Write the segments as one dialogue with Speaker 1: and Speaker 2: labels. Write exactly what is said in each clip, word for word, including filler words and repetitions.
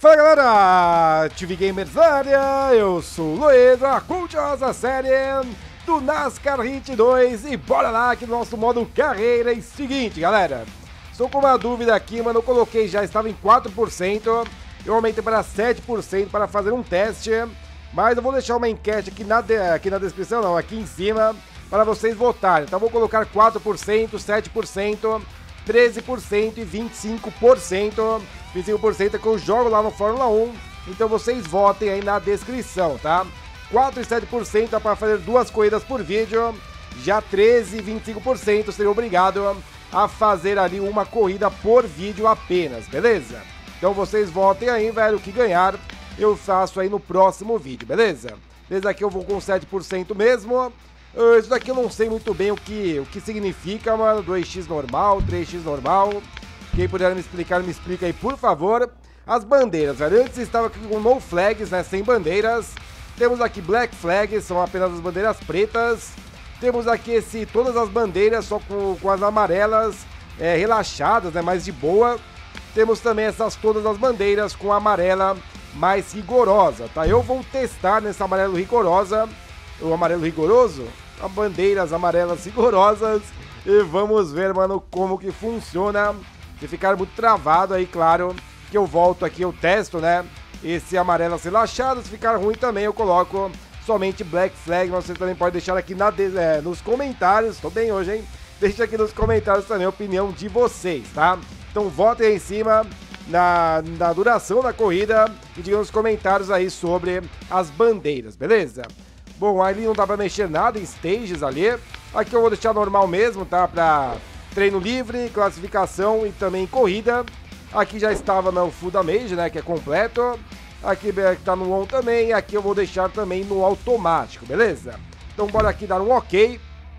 Speaker 1: Fala galera, T V Gamers na área, eu sou o Luiz, a curiosa série do NASCAR Heat dois e bora lá aqui no nosso modo carreira. E seguinte galera, estou com uma dúvida aqui, mano, eu coloquei já, estava em quatro por cento, eu aumentei para sete por cento para fazer um teste, mas eu vou deixar uma enquete aqui na, de, aqui na descrição, não, aqui em cima, para vocês votarem. Então vou colocar quatro por cento, sete por cento, treze por cento e vinte e cinco por cento. vinte e cinco por cento é que eu jogo lá no Fórmula um, então vocês votem aí na descrição, tá? quatro e sete por cento é para fazer duas corridas por vídeo, já treze e vinte e cinco por cento seria obrigado a fazer ali uma corrida por vídeo apenas, beleza? Então vocês votem aí, velho, o que ganhar eu faço aí no próximo vídeo, beleza? Desde aqui eu vou com sete por cento mesmo. Uh, isso daqui eu não sei muito bem o que, o que significa, mano, dois x normal, três x normal. Quem puder me explicar, me explica aí, por favor. As bandeiras, velho, antes estava aqui com no flags, né, sem bandeiras. Temos aqui black flags, são apenas as bandeiras pretas. Temos aqui esse, todas as bandeiras, só com, com as amarelas é, relaxadas, né, mais de boa. Temos também essas todas as bandeiras com a amarela mais rigorosa, tá? Eu vou testar nessa amarelo rigorosa, o amarelo rigoroso, as bandeiras amarelas rigorosas. E vamos ver, mano, como que funciona. Se ficar muito travado aí, claro, que eu volto aqui, eu testo, né, esse amarelo relaxado. Se ficar ruim também, eu coloco somente black flag. Mas você também pode deixar aqui na, é, nos comentários, tô bem hoje, hein? Deixa aqui nos comentários também a opinião de vocês, tá? Então votem aí em cima na, na duração da corrida e digam nos comentários aí sobre as bandeiras, beleza? Bom, ali não dá pra mexer nada em stages ali. Aqui eu vou deixar normal mesmo, tá? Pra treino livre, classificação e também corrida. Aqui já estava no full damage, né, que é completo. Aqui tá no on também, e aqui eu vou deixar também no automático, beleza? Então bora aqui dar um ok.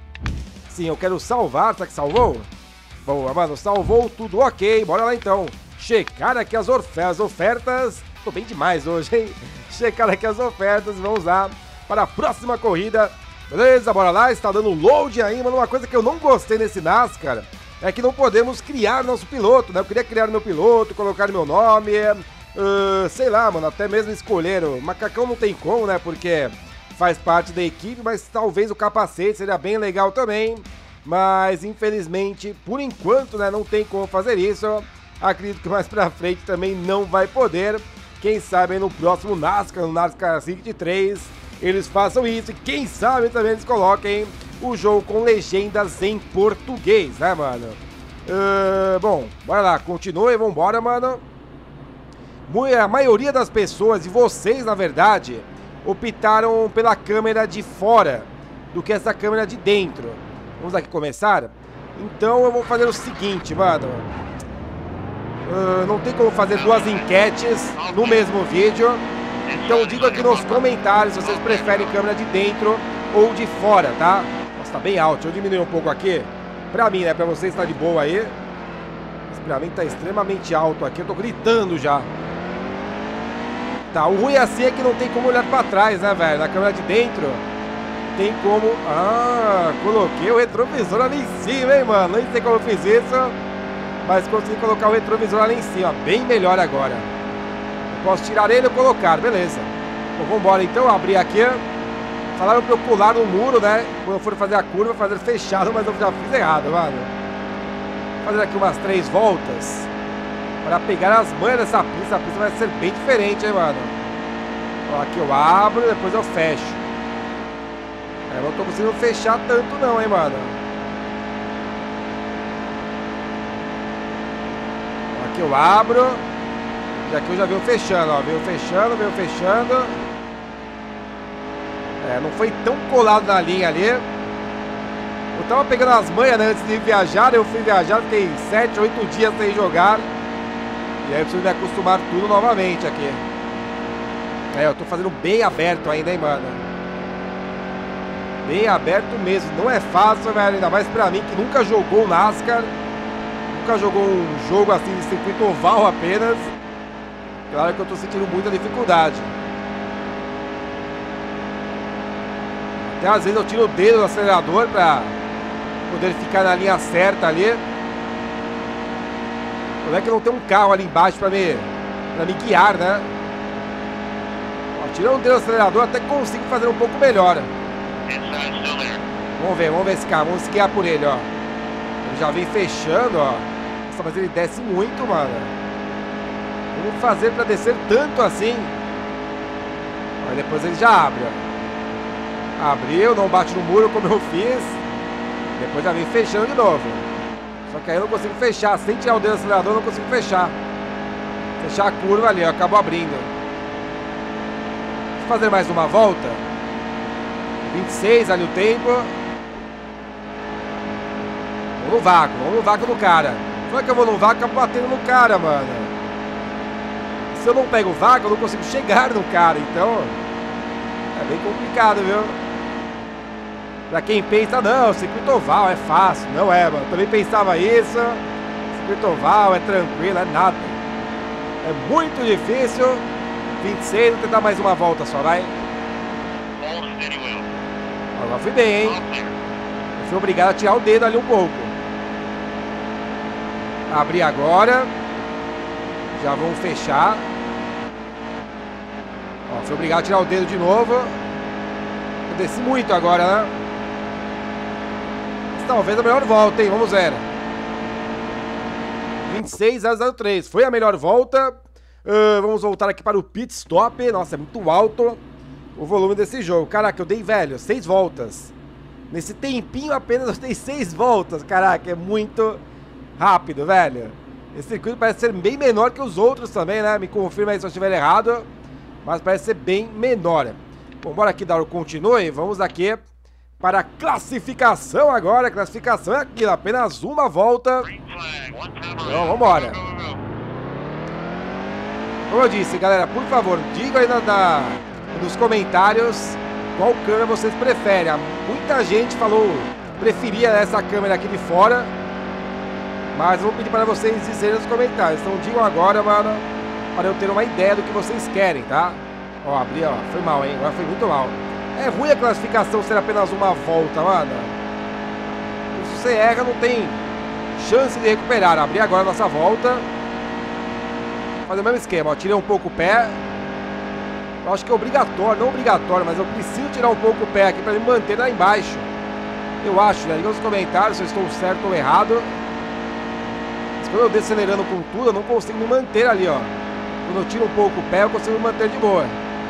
Speaker 1: Sim, eu quero salvar, será que salvou? Boa, mano, salvou tudo ok, bora lá então. Checar aqui as, as ofertas. Tô bem demais hoje, hein? Checar aqui as ofertas e vamos lá para a próxima corrida. Beleza, bora lá, está dando load aí, mano. Uma coisa que eu não gostei nesse NASCAR é que não podemos criar nosso piloto, né? Eu queria criar meu piloto, colocar meu nome, uh, sei lá, mano, até mesmo escolher. O macacão não tem como, né? Porque faz parte da equipe, mas talvez o capacete seria bem legal também. Mas, infelizmente, por enquanto, né, não tem como fazer isso. Acredito que mais pra frente também não vai poder. Quem sabe aí no próximo NASCAR, no NASCAR Heat três, eles façam isso e quem sabe também eles coloquem o jogo com legendas em português, né, mano? Uh, bom, bora lá, continue, vambora, mano. A maioria das pessoas, e vocês, na verdade, optaram pela câmera de fora do que essa câmera de dentro. Vamos aqui começar? Então eu vou fazer o seguinte, mano. Uh, não tem como fazer duas enquetes no mesmo vídeo. Então diga aqui nos comentários se vocês preferem câmera de dentro ou de fora, tá? Nossa, tá bem alto. Deixa eu diminuir um pouco aqui. Pra mim, né? Pra vocês tá de boa aí. Mas pra mim tá extremamente alto aqui. Eu tô gritando já. Tá, o ruim assim é que não tem como olhar pra trás, né, velho? Na câmera de dentro tem como... Ah, coloquei o retrovisor ali em cima, hein, mano? Nem sei como eu fiz isso, mas consegui colocar o retrovisor ali em cima. Bem melhor agora. Posso tirar ele ou colocar, beleza. Bom, vambora então, abrir aqui. Falaram pra eu pular no muro, né? Quando eu for fazer a curva, fazer fechado, mas eu já fiz errado, mano. Vou fazer aqui umas três voltas para pegar as manhas dessa pista. A pista vai ser bem diferente, hein, mano. Ó, aqui eu abro e depois eu fecho. É, eu não tô conseguindo fechar tanto não, hein, mano. Ó, aqui eu abro. E aqui eu já venho fechando, ó, veio fechando, veio fechando. É, não foi tão colado na linha ali. Eu tava pegando as manhas, né, antes de viajar. Eu fui viajar, fiquei sete, oito dias sem jogar. E aí eu preciso me acostumar tudo novamente aqui. É, eu tô fazendo bem aberto ainda, hein, mano. Bem aberto mesmo, não é fácil, velho. Ainda mais pra mim que nunca jogou NASCAR. Nunca jogou um jogo assim de circuito oval apenas. Claro que eu tô sentindo muita dificuldade. Até às vezes eu tiro o dedo do acelerador pra poder ficar na linha certa ali. Como é que não tem um carro ali embaixo pra me pra me guiar, né? Ó, tirando o dedo do acelerador, até consigo fazer um pouco melhor. Vamos ver, vamos ver esse carro, vamos se guiar por ele, ó. Ele já vem fechando, ó. Nossa, mas ele desce muito, mano. Vamos fazer pra descer tanto assim. Aí depois ele já abre, ó. Abriu, não bate no muro como eu fiz. Depois já vem fechando de novo. Só que aí eu não consigo fechar. Sem tirar o dedo do acelerador, eu não consigo fechar. Fechar a curva ali, ó. Acabou abrindo. Vou fazer mais uma volta. vinte e seis ali o tempo. Vamos no vácuo, vamos no vácuo do cara. Só que eu vou no vácuo, acabo batendo no cara, mano. Se eu não pego o vácuo, eu não consigo chegar no cara. Então, é bem complicado, viu? Pra quem pensa, não, circuito oval é fácil. Não é, mano. Também pensava isso. Circuito oval é tranquilo, é nada. É muito difícil. vinte e seis, vou tentar mais uma volta só, vai. Agora fui bem, hein? Eu fui obrigado a tirar o dedo ali um pouco. Abrir agora. Já vamos fechar. Ó, fui obrigado a tirar o dedo de novo. Eu desci muito agora, né? Talvez a melhor volta, hein? Vamos ver. vinte e seis zero zero três. Foi a melhor volta. Uh, vamos voltar aqui para o pit stop. Nossa, é muito alto o volume desse jogo. Caraca, eu dei, velho, seis voltas. Nesse tempinho apenas eu dei seis voltas. Caraca, é muito rápido, velho. Esse circuito parece ser bem menor que os outros também, né? Me confirma aí se eu estiver errado. Mas parece ser bem menor. Bom, bora aqui dar o continue. Vamos aqui para a classificação agora. A classificação é aqui, apenas uma volta. Então, vamos embora. Como eu disse, galera, por favor, diga aí na, na, nos comentários qual câmera vocês preferem. Muita gente falou, preferia essa câmera aqui de fora. Mas eu vou pedir para vocês dizerem nos comentários. Então digam agora, mano, para eu ter uma ideia do que vocês querem, tá? Ó, abri, ó, foi mal, hein? Agora foi muito mal. É ruim a classificação ser apenas uma volta, mano. Se você erra, não tem chance de recuperar. Abri agora a nossa volta. Fazer o mesmo esquema, ó. Tirei um pouco o pé. Eu acho que é obrigatório, não obrigatório, mas eu preciso tirar um pouco o pé aqui para me manter lá embaixo. Eu acho, né? Diga nos comentários se eu estou certo ou errado. Mas quando eu decelerando com tudo, eu não consigo me manter ali, ó. Quando eu tiro um pouco o pé, eu consigo me manter de boa.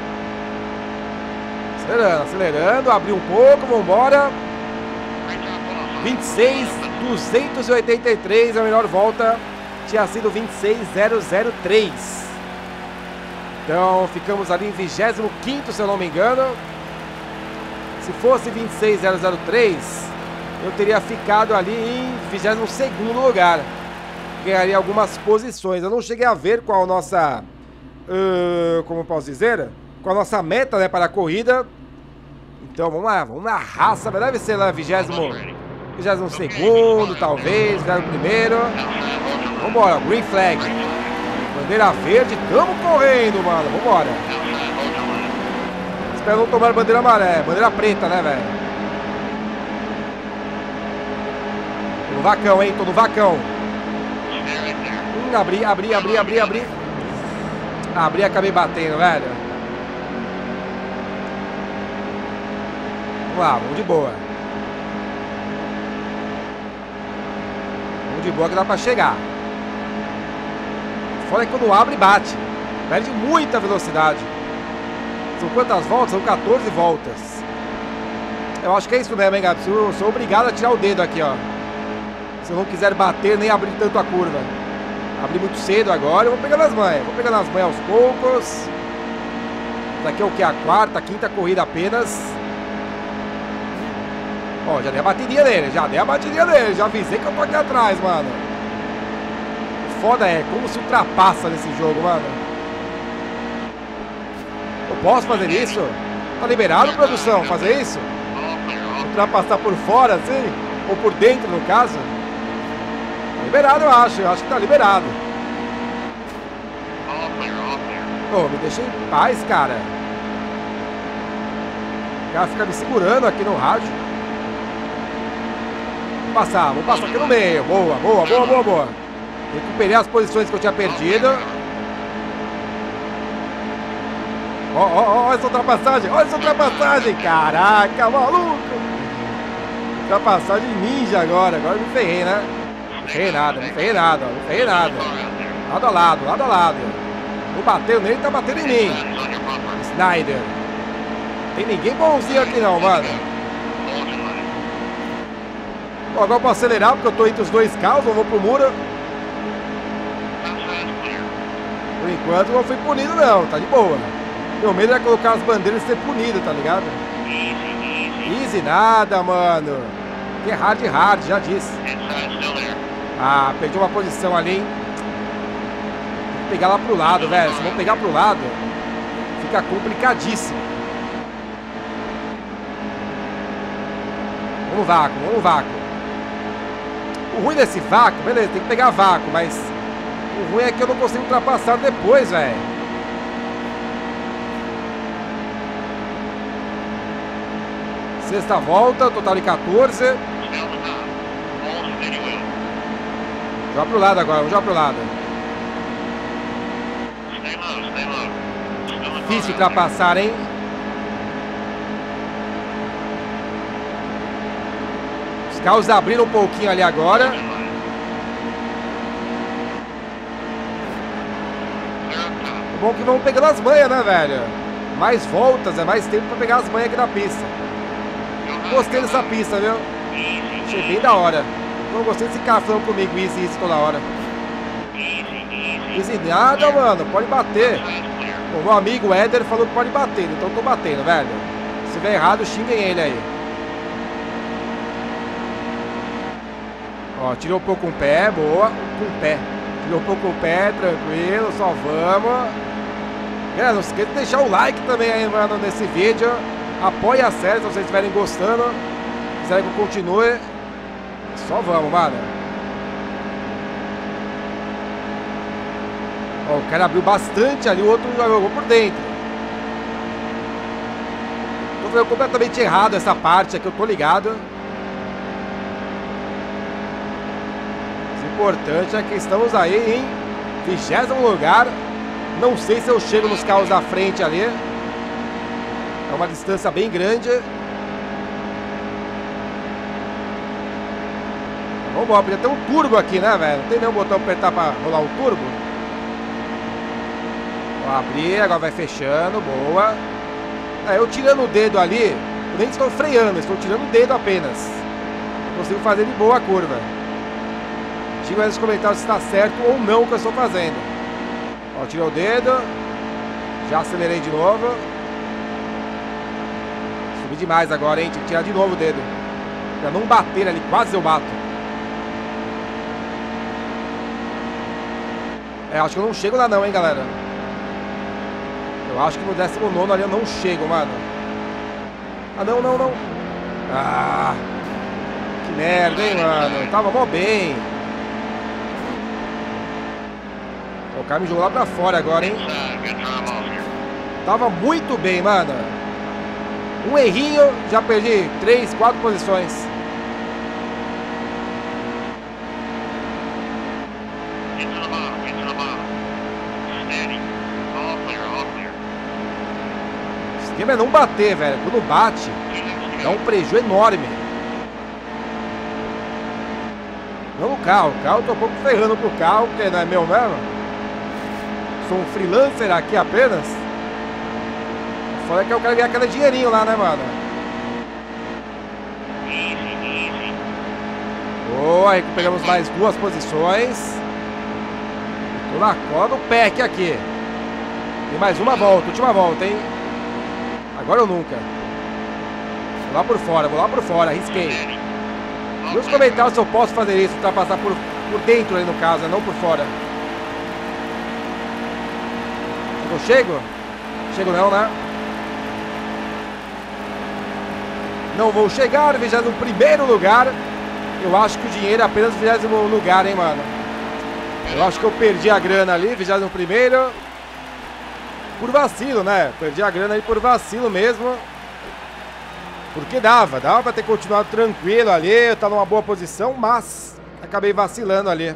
Speaker 1: Acelerando, acelerando, abri um pouco, vambora. vinte e seis duzentos e oitenta e três, a melhor volta tinha sido vinte e seis zero zero três. Então ficamos ali em vigésimo quinto, se eu não me engano. Se fosse vinte e seis zero zero três, eu teria ficado ali em vigésimo segundo lugar. Ganharia algumas posições. Eu não cheguei a ver qual a nossa... Uh, como eu posso dizer? Com a nossa meta, né, para a corrida. Então vamos lá, vamos na raça. Deve ser lá vigésimo, vigésimo segundo, talvez, vigésimo primeiro. Vambora, green flag. Bandeira verde, tamo correndo, mano. Vambora. Espero não tomar bandeira amarela, bandeira preta, né, velho? Tô no vacão, hein, tô no vacão. Hum, abri, abri, abri, abri, abri. Abri e acabei batendo, velho. Vamos lá, vamos de boa. Vamos de boa que dá pra chegar. Fora que quando abre, bate. Perde muita velocidade. São quantas voltas? São quatorze voltas. Eu acho que é isso mesmo, hein, Gabi? Eu sou obrigado a tirar o dedo aqui, ó. Se eu não quiser bater, nem abrir tanto a curva. Abri muito cedo agora, eu vou pegar nas manhas. Vou pegar nas manhas aos poucos. Isso aqui é o que? A quarta, a quinta corrida apenas. Ó, já dei a bateria nele, já dei a bateria nele. Já avisei que eu tô aqui atrás, mano. Foda é, como se ultrapassa nesse jogo, mano. Eu posso fazer isso? Tá liberado, produção, fazer isso? Ultrapassar por fora, assim? Ou por dentro, no caso? Tá liberado, eu acho. Eu acho que tá liberado. Pô, me deixa em paz, cara. O cara fica me segurando aqui no rádio. Vou passar, vou passar aqui no meio. Boa, boa, boa, boa, boa. Recuperei as posições que eu tinha perdido. Ó, ó, ó, essa ultrapassagem, olha essa ultrapassagem. Caraca, maluco. Ultrapassagem ninja agora. Agora me ferrei, né? Não ferrei nada, não ferrei nada, não ferrei nada. Lado a lado, lado a lado. Não bateu nele, tá batendo em mim. Snyder. Tem ninguém bonzinho aqui não, mano. Bom, agora eu posso acelerar porque eu tô entre os dois carros, eu vou pro muro. Por enquanto não fui punido não, tá de boa. Meu medo é colocar as bandeiras e ser punido, tá ligado? Easy nada, mano. Que hard hard, já disse. Ah, perdi uma posição ali, hein? Vou pegar lá pro lado, velho. Se vou pegar pro lado, fica complicadíssimo. Vamos vácuo, vamos vácuo. O ruim desse vácuo, beleza, tem que pegar vácuo, mas o ruim é que eu não consigo ultrapassar depois, velho. Sexta volta, total de quatorze. Joga pro lado agora, vamos jogar pro lado. Difícil ultrapassar, hein? Os carros abriram um pouquinho ali agora. É bom que vamos pegando as manhas, né, velho? Mais voltas, é mais tempo pra pegar as manhas aqui na pista. Gostei dessa pista, viu? Achei bem da hora. Não gostei desse cara falando comigo, easy, easy toda hora. Easy nada, mano, pode bater. O meu amigo Éder falou que pode bater, então eu tô batendo, velho. Se vier errado, xinguem ele aí. Ó, tirou um pouco o pé, boa. Com o pé. Tirou um pouco o pé, tranquilo, só vamos. Galera, não se esqueça de deixar o like também aí, mano, nesse vídeo. Apoie a série se vocês estiverem gostando. Quiserem que eu continue. Só vamos, mano. Ó, o cara abriu bastante ali, o outro jogou por dentro. Tô fazendo completamente errado essa parte aqui, eu tô ligado. O importante é que estamos aí em vigésimo lugar. Não sei se eu chego nos carros da frente ali. É uma distância bem grande. Vamos embora, podia ter um turbo aqui, né, velho? Não tem nenhum botão pra apertar pra rolar o turbo. Vou abrir, agora vai fechando, boa. É, eu tirando o dedo ali, eu nem estou freando, estou tirando o dedo apenas. Consigo fazer de boa a curva. Diga aí nos comentários se está certo ou não o que eu estou fazendo. Ó, tirei o dedo. Já acelerei de novo. Subi demais agora, hein? Tinha que tirar de novo o dedo. Pra não bater ali, quase eu bato. É, acho que eu não chego lá não, hein, galera. Eu acho que no décimo nono ali eu não chego, mano. Ah, não, não, não. Ah, que merda, hein, mano. Eu tava mó bem. O cara me jogou lá pra fora agora, hein. Tava muito bem, mano. Um errinho, já perdi três, quatro posições. O esquema é não bater, velho. Quando bate, dá um prejuízo enorme. Não no carro. O carro eu tô um pouco ferrando pro carro, porque não é meu mesmo. Sou um freelancer aqui apenas. Fora que eu quero ganhar aquele dinheirinho lá, né, mano? Boa, recuperamos mais duas posições. Tô na cola do pack aqui. Tem mais uma volta, última volta, hein? Agora ou nunca. Vou lá por fora, vou lá por fora, arrisquei. Nos comentários se eu posso fazer isso, ultrapassar por, por dentro aí no caso, não por fora. Eu chego? Chego não, né? Não vou chegar, vigésimo primeiro lugar. Eu acho que o dinheiro é apenas vigésimo lugar, hein, mano. Eu acho que eu perdi a grana ali, vigésimo primeiro. Por vacilo, né? Perdi a grana aí por vacilo mesmo. Porque dava, dava pra ter continuado tranquilo ali. Eu tava numa boa posição, mas acabei vacilando ali.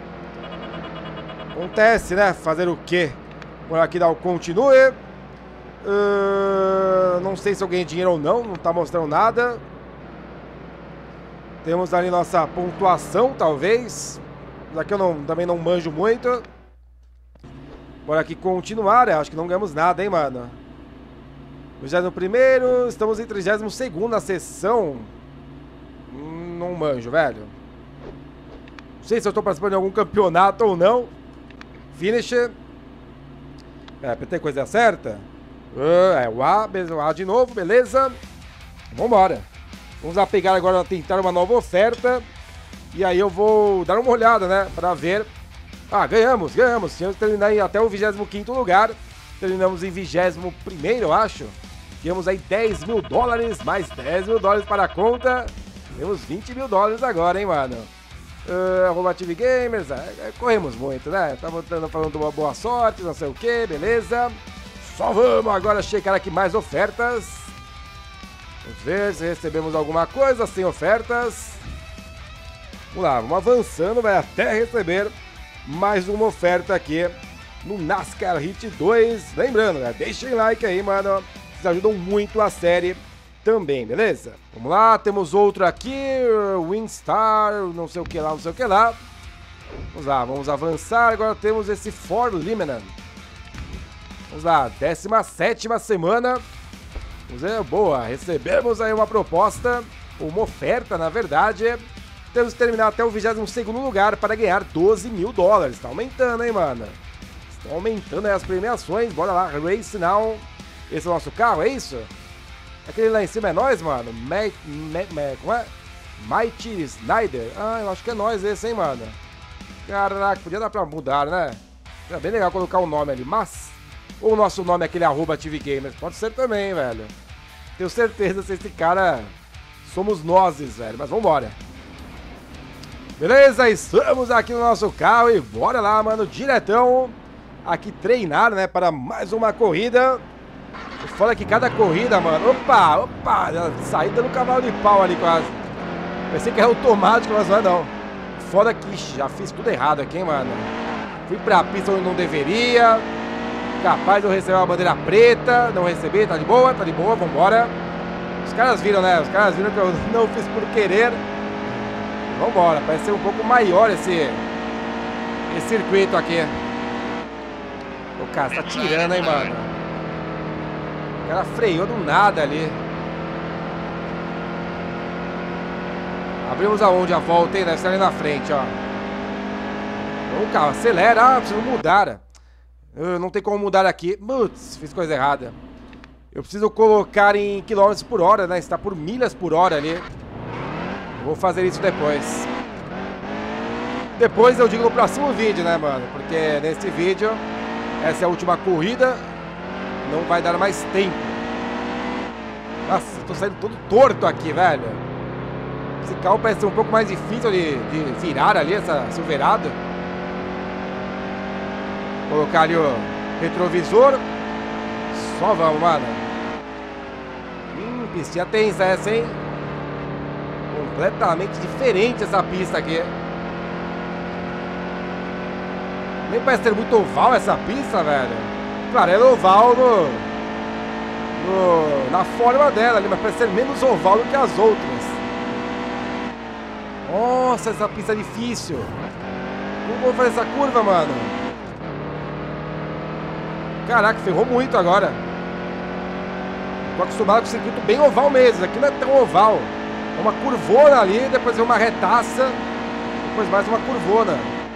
Speaker 1: Acontece, né? Fazer o quê? Por aqui dá o continue. Uh, não sei se eu ganhei dinheiro ou não, não tá mostrando nada. Temos ali nossa pontuação, talvez. Daqui eu não, também não manjo muito. Bora aqui continuar, acho que não ganhamos nada, hein, mano. vigésimo primeiro, estamos em trigésimo segundo na sessão. Hum, não manjo, velho. Não sei se eu tô participando de algum campeonato ou não. Finish. É, apertei coisa certa. Uh, é o A, o A de novo, beleza. Vambora. Vamos lá pegar agora, tentar uma nova oferta. E aí eu vou dar uma olhada, né, pra ver. Ah, ganhamos, ganhamos. Tínhamos que terminar aí até o vigésimo quinto lugar. Terminamos em vigésimo primeiro, eu acho. Tínhamos aí dez mil dólares, mais dez mil dólares para a conta. Temos vinte mil dólares agora, hein, mano. Uh, arroba T V Gamers, é, é, corremos muito, né? Tava falando de uma boa sorte, não sei o que, beleza. Só vamos agora checar aqui mais ofertas. Vamos ver se recebemos alguma coisa sem ofertas. Vamos lá, vamos avançando, vai até receber mais uma oferta aqui no NASCAR Heat dois. Lembrando, né? Deixem like aí, mano. Vocês ajudam muito a série também, beleza? Vamos lá, temos outro aqui, Winstar, não sei o que lá, não sei o que lá. Vamos lá, vamos avançar. Agora temos esse For Limited. Vamos lá, décima sétima semana. Vamos ver, boa, recebemos aí uma proposta, uma oferta, na verdade. Temos que terminar até o vigésimo segundo lugar para ganhar doze mil dólares. Tá aumentando, hein, mano? Estão aumentando aí as premiações. Bora lá, Race Now. Esse é o nosso carro, é isso? Aquele lá em cima é nós, mano? Mac, Mac, Mac, como é? Mighty Snyder. Ah, eu acho que é nós esse, hein, mano? Caraca, podia dar pra mudar, né? É bem legal colocar o nome ali, mas... Ou o nosso nome é aquele arroba T V Gamers. Pode ser também, velho. Tenho certeza se esse cara... Somos nozes, velho. Mas vambora. Beleza, estamos aqui no nosso carro e bora lá, mano, diretão aqui treinar, né, para mais uma corrida. Fala que cada corrida, mano, opa, opa, saí dando cavalo de pau ali quase. Pensei que era automático, mas não é não. Foda que já fiz tudo errado aqui, hein, mano. Fui pra pista onde não deveria. Capaz de eu receber uma bandeira preta, não recebi, tá de boa, tá de boa, vambora. Os caras viram, né, os caras viram que eu não fiz por querer. Vambora, parece ser um pouco maior esse, esse circuito aqui. O cara tá tirando, hein, mano. O cara freou do nada ali. Abrimos aonde a volta, hein? Deve ser ali na frente, ó. O carro acelera. Ah, preciso mudar. Eu não tem como mudar aqui. Putz, fiz coisa errada. Eu preciso colocar em quilômetros por hora, né? Está por milhas por hora ali. Vou fazer isso depois. Depois eu digo no próximo vídeo, né, mano? Porque nesse vídeo, essa é a última corrida. Não vai dar mais tempo. Nossa, eu tô saindo todo torto aqui, velho. Esse carro parece ser um pouco mais difícil de, de virar ali, essa silverado. Colocar ali o retrovisor. Só vamos, mano. Hum, pistinha tensa essa, hein? Completamente diferente essa pista aqui. Nem parece ter muito oval essa pista, velho. Claro, ela é oval no, no, na forma dela ali, mas parece ser menos oval do que as outras. Nossa, essa pista é difícil. Como vou fazer essa curva, mano? Caraca, ferrou muito agora. Tô acostumado com o circuito bem oval mesmo. Aqui não é tão oval. É uma curvona ali, depois vem uma retaça, depois mais uma curvona.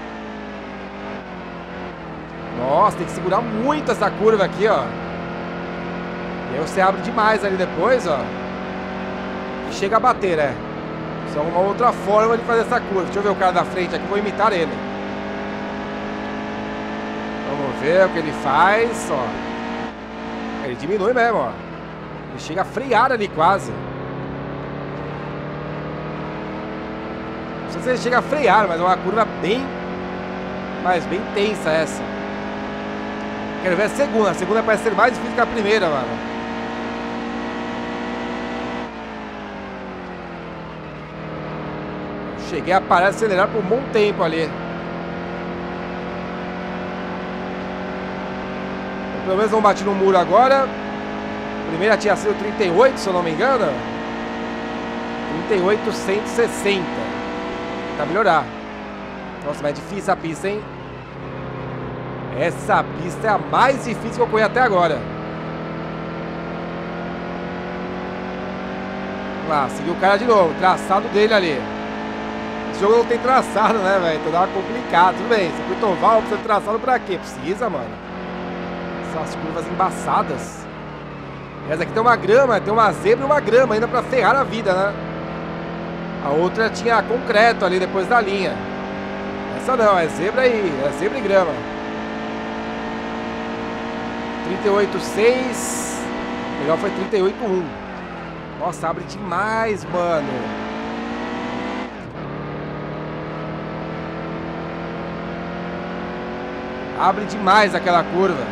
Speaker 1: Nossa, tem que segurar muito essa curva aqui, ó. E aí você abre demais ali depois, ó. E chega a bater, né? Isso é uma outra forma de fazer essa curva. Deixa eu ver o cara da frente aqui, vou imitar ele. Vamos ver o que ele faz, ó. Ele diminui mesmo, ó. Ele chega a frear ali quase. Não sei se ele chega a frear, mas é uma curva bem... Mas bem tensa essa. Quero ver a segunda. A segunda parece ser mais difícil que a primeira, mano. Cheguei a parar de acelerar por um bom tempo ali. Pelo menos não bati no muro agora. primeira tinha sido trinta e oito, se eu não me engano. trinta e oito, cento e sessenta. Tá melhorar. Nossa, mas é difícil a pista, hein? Essa pista é a mais difícil que eu corri até agora. Vamos lá, seguiu o cara de novo. Traçado dele ali. Esse jogo não tem traçado, né, velho? Então dá uma complicada. Tudo bem, circuito oval precisa de traçado pra quê? Precisa, mano. Essas curvas embaçadas. Essa aqui tem uma grama, tem uma zebra e uma grama ainda pra ferrar a vida, né? A outra tinha concreto ali depois da linha. Essa não, é zebra e, é zebra e grama. trinta e oito, seis. O melhor foi trinta e oito, um. Nossa, abre demais, mano. Abre demais aquela curva.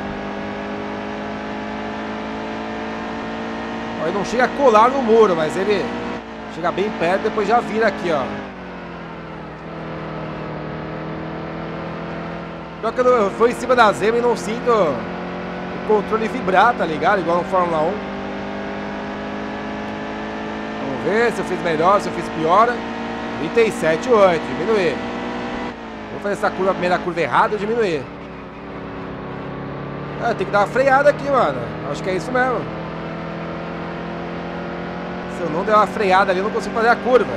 Speaker 1: Ele não chega a colar no muro, mas ele chega bem perto e depois já vira aqui, ó. Só que eu fui em cima da zebra e não sinto o controle vibrar, tá ligado? Igual no Fórmula um. Vamos ver se eu fiz melhor, se eu fiz pior. trinta e sete, oito, diminuir. Vou fazer essa curva, a primeira curva errada, eu diminuir. Ah, tem que dar uma freada aqui, mano. Acho que é isso mesmo. Se eu não der uma freada ali, eu não consigo fazer a curva.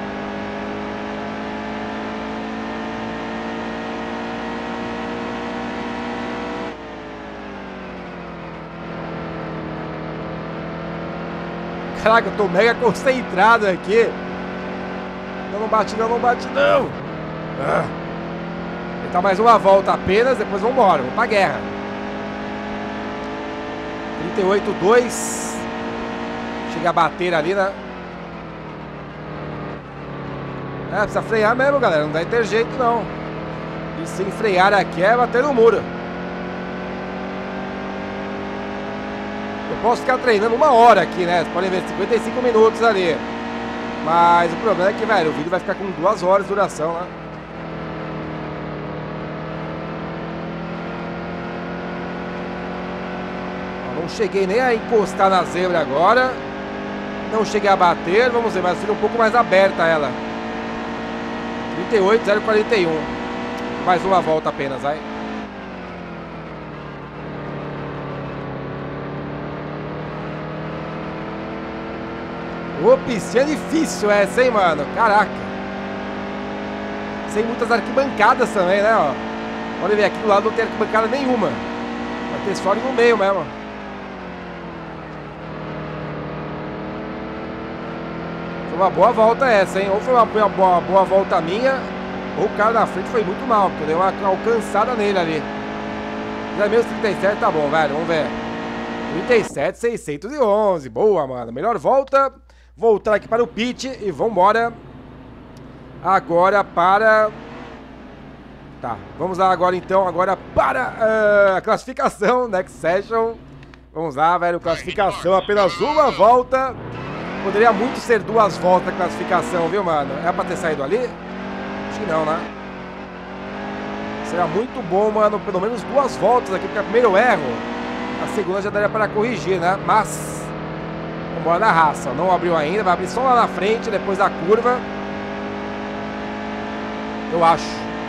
Speaker 1: Caraca, eu tô mega concentrado aqui. Não, não bate não, não bate não. Ah. Tentar mais uma volta apenas, depois vamos embora, vamos pra guerra. trinta e oito, dois. Chega a bater ali, né? É, precisa frear mesmo, galera. Não vai ter jeito, não. E sem frear aqui é bater no muro. Eu posso ficar treinando uma hora aqui, né? Vocês podem ver cinquenta e cinco minutos ali. Mas o problema é que, velho, o vídeo vai ficar com duas horas de duração, né? Não cheguei nem a encostar na zebra agora. Não cheguei a bater. Vamos ver, mas fica um pouco mais aberta ela. trinta e oito, zero quarenta e um. Mais uma volta apenas, vai. Ô, piscina difícil essa, hein, mano? Caraca. Sem muitas arquibancadas também, né, ó. Pode ver, aqui do lado não tem arquibancada nenhuma. Vai ter só ali no meio mesmo. Foi uma boa volta essa, hein? Ou foi uma boa, boa, boa volta minha, ou o cara da frente foi muito mal, porque eu dei uma alcançada nele ali. Já mesmo trinta e sete, tá bom, velho, vamos ver. trinta e sete, seiscentos e onze, boa, mano. Melhor volta. Voltar aqui para o pit e vambora. Agora para... Tá, vamos lá agora então, agora para uh, a classificação, next session. Vamos lá, velho, classificação, apenas uma volta. Poderia muito ser duas voltas a classificação, viu, mano? É pra ter saído ali? Acho que não, né? Seria muito bom, mano, pelo menos duas voltas aqui, porque a primeira eu erro. A segunda já daria para corrigir, né? Mas... Vambora na raça, não abriu ainda, vai abrir só lá na frente, depois da curva. Eu acho.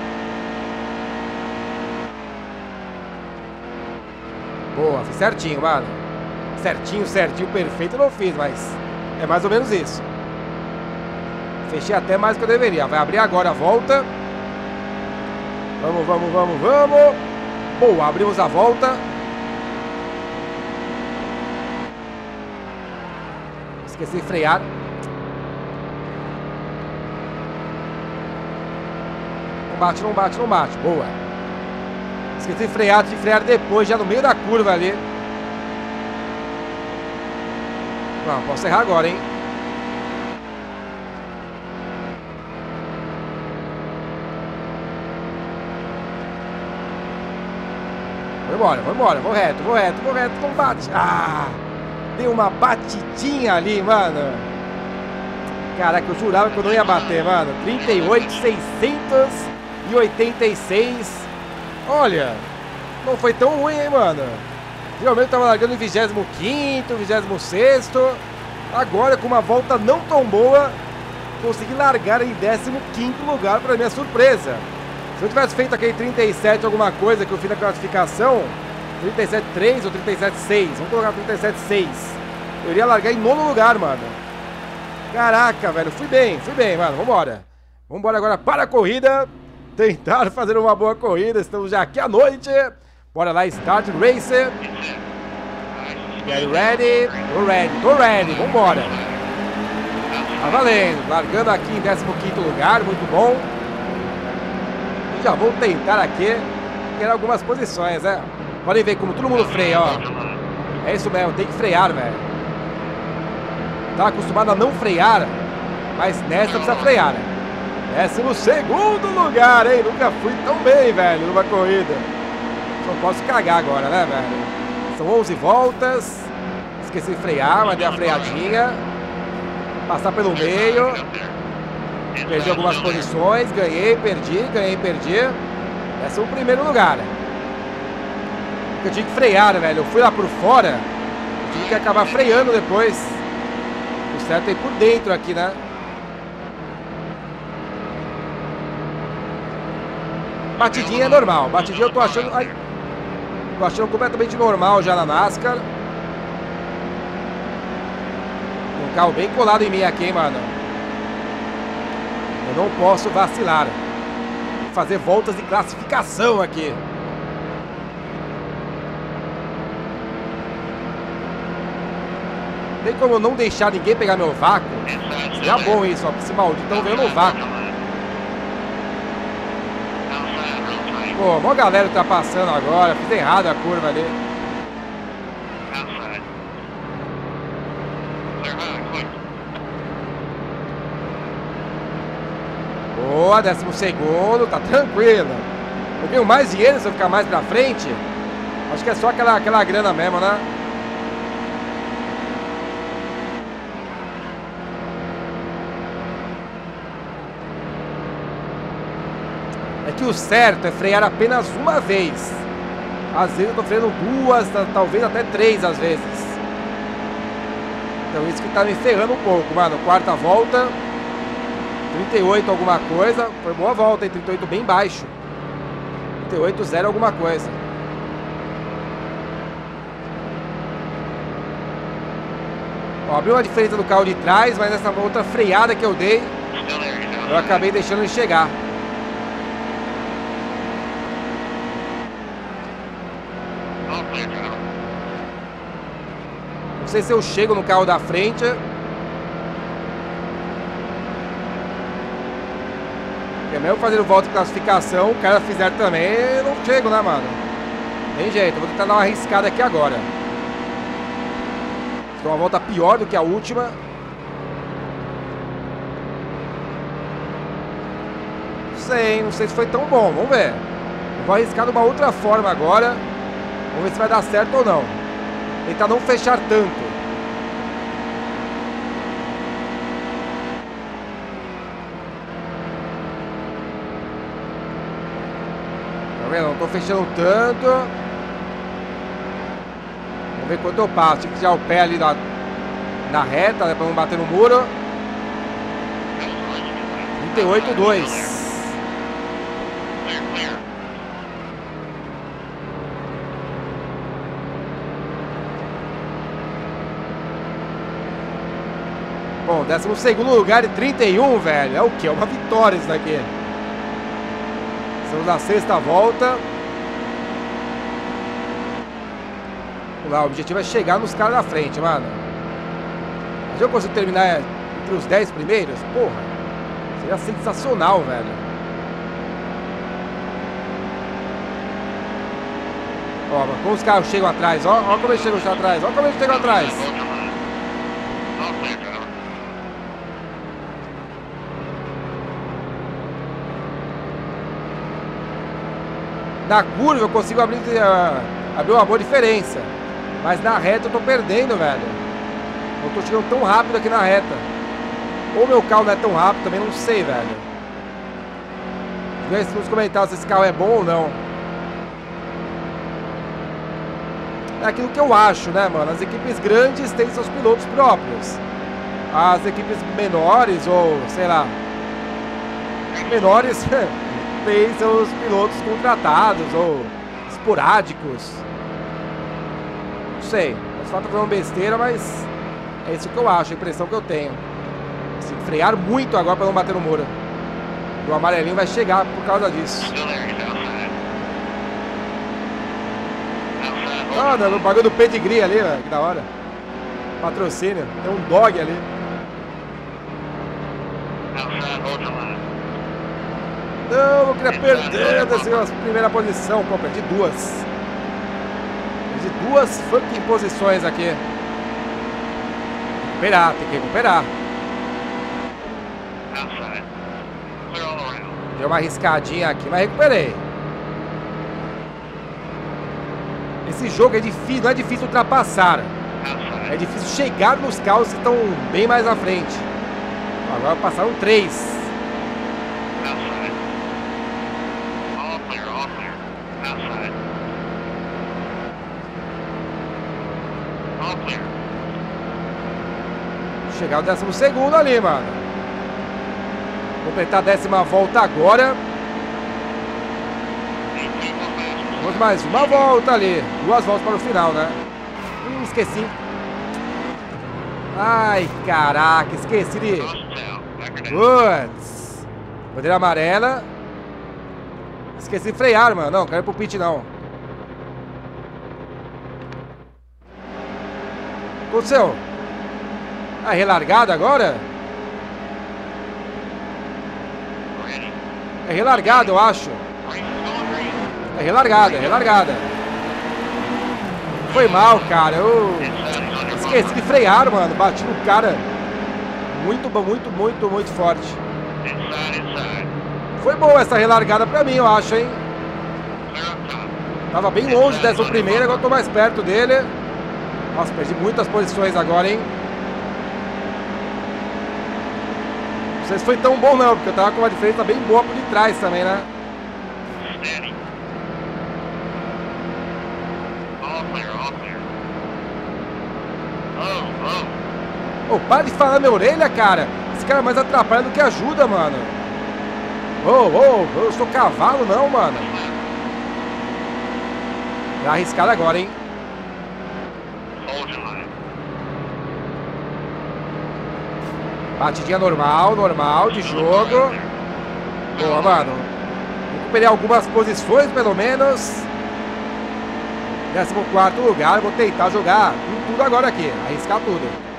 Speaker 1: Boa, fiz certinho, mano. Certinho, certinho, perfeito eu não fiz, mas é mais ou menos isso. Fechei até mais do que eu deveria. Vai abrir agora a volta. Vamos, vamos, vamos, vamos. Boa, abrimos a volta. Esqueci de frear. Não bate, não bate, não bate. Boa. Esqueci de frear, de frear depois, já no meio da curva ali. Não, posso errar agora, hein? Vou embora, vou embora, vou reto, vou reto, vou reto, não bate. Ah! Deu uma batidinha ali, mano. Caraca, eu jurava que eu não ia bater, mano. trinta e oito, seiscentos e oitenta e seis. Olha, não foi tão ruim, hein, mano. Geralmente eu tava largando em vigésimo quinto, vigésimo sexto. Agora, com uma volta não tão boa, consegui largar em décimo quinto lugar, para minha surpresa. Se eu tivesse feito aquele trinta e sete alguma coisa que eu fiz na classificação, trinta e sete três ou trinta e sete seis, vamos colocar trinta e sete seis, eu iria largar em nono lugar, mano. Caraca, velho, fui bem, fui bem, mano, vambora. Vambora agora para a corrida, tentar fazer uma boa corrida, estamos já aqui à noite. Bora lá, start race. Get ready, tô ready, tô ready, vambora. Tá valendo, largando aqui em décimo quinto lugar, muito bom. E já vou tentar aqui ter algumas posições, né? Podem ver como todo mundo freia, ó. É isso mesmo, tem que frear, velho. Tava acostumado a não frear, mas nessa precisa frear, né? Décimo segundo lugar, hein? Nunca fui tão bem, velho, numa corrida. Só posso cagar agora, né, velho? São onze voltas. Esqueci de frear, mas dei a freadinha. Passar pelo meio. Perdi algumas posições. Ganhei, perdi, ganhei, perdi. Esse é o primeiro lugar. Eu tinha que frear, velho. Eu fui lá por fora. Eu tive que acabar freando depois. O certo é ir por dentro aqui, né? Batidinha é normal. Batidinha eu tô achando... Ai, tô achando completamente normal já na NASCAR. Um carro bem colado em mim aqui, hein, mano. Eu não posso vacilar. Vou fazer voltas de classificação aqui. Tem como eu não deixar ninguém pegar meu vácuo? Seria bom isso, ó. Esse maldito tão vendo o vácuo. Pô, mó galera tá passando agora. Fiz errado a curva ali. Boa, décimo segundo, tá tranquilo. Eu ganho mais dinheiro se eu ficar mais pra frente. Acho que é só aquela, aquela grana mesmo, né? É que o certo é frear apenas uma vez. Às vezes eu tô freando duas, talvez até três às vezes. Então isso que tá me ferrando um pouco, mano. Quarta volta. trinta e oito alguma coisa. Foi boa volta, hein? trinta e oito bem baixo. trinta e oito zero alguma coisa. Ó, abriu uma diferença do carro de trás, mas nessa outra freada que eu dei, eu acabei deixando ele chegar. Não sei se eu chego no carro da frente. É mesmo fazendo volta de classificação, o cara fizer também, eu não chego, né, mano? Tem jeito, eu vou tentar dar uma arriscada aqui agora. Foi uma volta pior do que a última. Não sei, não sei se foi tão bom, vamos ver. Eu vou arriscar de uma outra forma agora. Vamos ver se vai dar certo ou não. Tentar não fechar tanto. Não tô fechando tanto. Vamos ver quanto eu passo. Tinha que tirar o pé ali na, na reta, né, pra não bater no muro. trinta e oito dois. Bom, décimo segundo lugar e trinta e um, velho. É o que? É uma vitória isso daqui. Estamos na sexta volta. Vamos lá, o objetivo é chegar nos caras da frente, mano. Mas eu consigo terminar entre os dez primeiros? Porra, seria sensacional, velho. Ó, mas como os caras chegam atrás, ó, ó como eles chegam atrás, ó como eles chegam atrás. Na curva eu consigo abrir, uh, abrir uma boa diferença. Mas na reta eu tô perdendo, velho. Não tô chegando tão rápido aqui na reta. Ou meu carro não é tão rápido, também não sei, velho. Diga nos comentários se esse carro é bom ou não. é aquilo que eu acho, né, mano? As equipes grandes têm seus pilotos próprios. As equipes menores, ou sei lá, menores, têm seus pilotos contratados ou esporádicos. Não sei, posso falar que tô falando besteira, mas é isso que eu acho, a impressão que eu tenho. Assim, frear muito agora pra não bater no muro. E o amarelinho vai chegar por causa disso. Ah, no bagulho do pedigree ali, velho, que da hora. Patrocínio, tem um dog ali. Não, não queria perder dessa primeira posição. Pô, perdi duas. Perdi duas fucking posições aqui. Recuperar, tem que recuperar. Deu uma arriscadinha aqui, mas recuperei. Esse jogo é difícil, não é difícil ultrapassar. É difícil chegar nos carros que estão bem mais à frente. Agora passaram três. Chegar o décimo segundo ali, mano. Completar a décima volta agora. Vamos mais uma volta ali. Duas voltas para o final, né? Hum, esqueci. Ai, caraca, esqueci de... Putz. Bandeira amarela. Esqueci de frear, mano. Não, quero ir pro pit, não. O que aconteceu? Ah, relargada agora? É relargada, eu acho. É relargada, é relargada. Foi mal, cara. Eu esqueci de frear, mano. Bati no cara. Muito, muito, muito, muito forte. Foi boa essa relargada pra mim, eu acho, hein? Tava bem longe dessa primeira, agora eu tô mais perto dele. Nossa, perdi muitas posições agora, hein? Não sei se foi tão bom não, porque eu tava com uma diferença bem boa por detrás também, né? Ô, oh, para de falar na minha orelha, cara. Esse cara é mais atrapalha do que ajuda, mano. Ô, oh, ô, oh, eu sou cavalo não, mano. Tá arriscado agora, hein? Batidinha normal, normal, de jogo. Boa, mano. Recuperei algumas posições, pelo menos. décimo quarto lugar. Vou tentar jogar com tudo agora aqui. Arriscar tudo.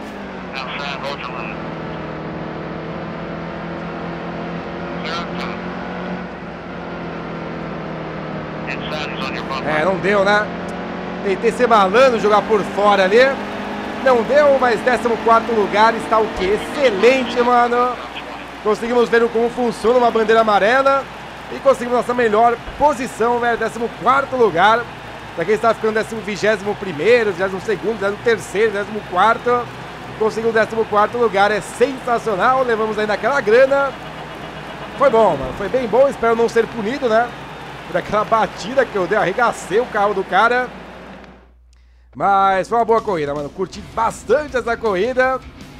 Speaker 1: É, não deu, né? Tentei ser malandro, jogar por fora ali. Não deu, mas décimo quarto lugar está o quê? Excelente, mano. Conseguimos ver como funciona uma bandeira amarela. E conseguimos nossa melhor posição, velho. décimo quarto lugar. Pra quem está ficando décimo vigésimo primeiro, vigésimo segundo, vigésimo terceiro, décimo quarto. Conseguiu o décimo quarto lugar, é sensacional. Levamos ainda aquela grana. Foi bom, mano. Foi bem bom. Espero não ser punido, né? Por aquela batida que eu dei. Arregacei o carro do cara. Mas foi uma boa corrida, mano. Curti bastante essa corrida.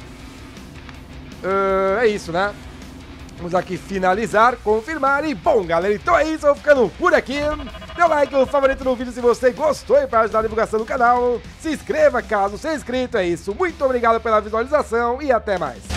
Speaker 1: Uh, é isso, né? Vamos aqui finalizar, confirmar. E bom, galera, então é isso. Eu vou ficando por aqui. Dê o like, o favorito no vídeo se você gostou. E para ajudar a divulgação do canal, se inscreva caso seja inscrito. É isso. Muito obrigado pela visualização e até mais.